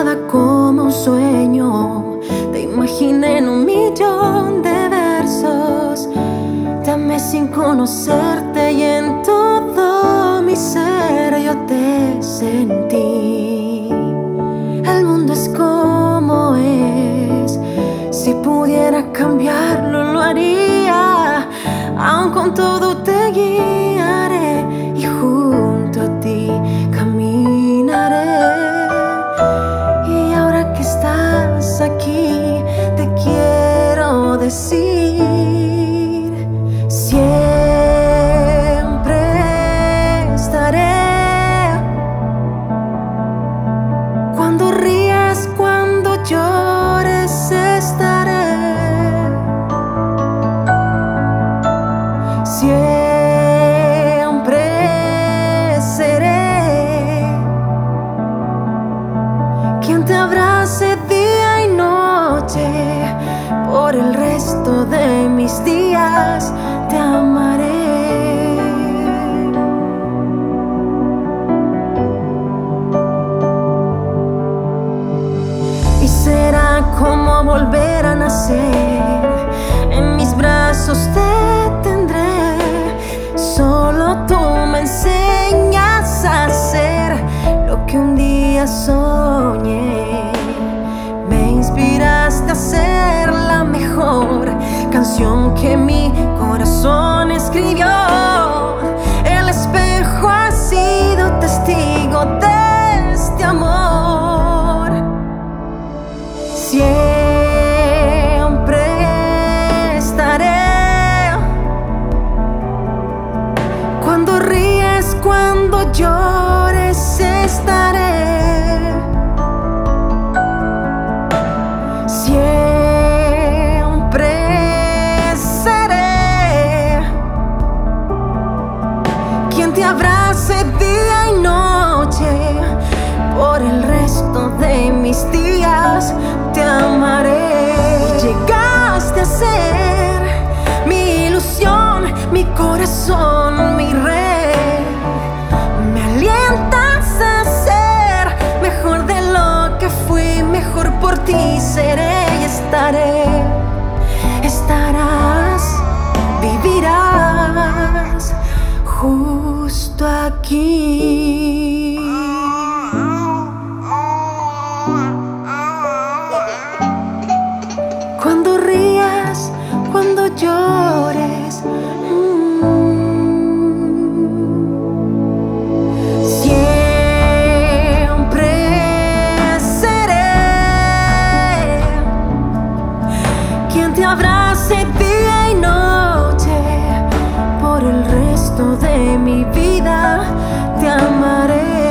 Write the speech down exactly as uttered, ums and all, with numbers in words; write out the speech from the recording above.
nada como un sueño. Te imaginé en un millón de versos. Te amé sin conocerte y en todo mi ser yo te sentí. El mundo es como es. Si pudiera cambiarlo lo haría. Aun con todo te guiaré y junto a ti caminaré. Y ahora que estás aquí te quiero decir: siempre estaré. Cuando rías, cuando llores, estaré. Siempre seré quien te abrace día y noche. Por el resto de mis días te amaré. Y será como volver a nacer. En mis brazos te tendré. Solo tú me enseñas a hacer lo que un día soñé. Me inspiraste a ser la mejor canción que mi corazón escribió. El espejo ha sido testigo de este amor. Siempre estaré. Cuando ríes, cuando llores, estaré. Siempre seré quien te abrace día y noche. Por el resto de mis días te amaré. Llegaste a ser mi ilusión, mi corazón, mi rey. Me alientas a ser mejor de lo que fui, mejor por ti seré y estaré. Estarás, vivirás justo aquí. Cuando rías, cuando llores, mm, siempre seré quien te abrace día y noche. Por el resto de mi vida te amaré.